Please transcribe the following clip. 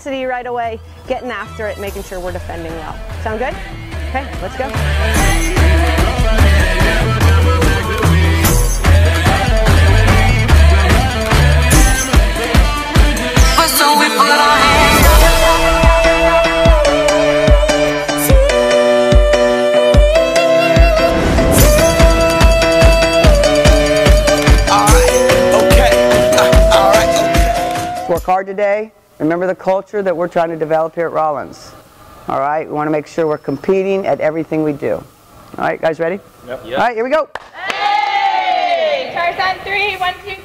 intensity right away, getting after it, making sure we're defending well. Sound good? Okay, let's go. So we put our hands up. Work hard today. Remember the culture that we're trying to develop here at Rollins. All right, we want to make sure we're competing at everything we do. All right, guys, ready? Yep. All right, here we go. Hey! Tarzan 3, 1, 2,